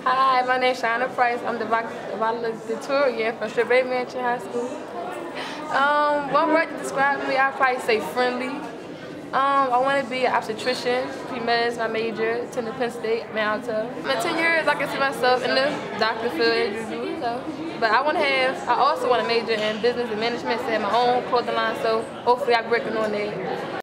Hi, my name is Shayonna Price. I'm the valedictorian from Mansion High School. One word to describe me, I'd probably say friendly. I want to be an obstetrician. Pre-med is my major. Attended Penn State, Malta. In 10 years, I can see myself in the doctor field, But I also want to major in business and management, so I have my own clothing line. So hopefully, I'm working on that.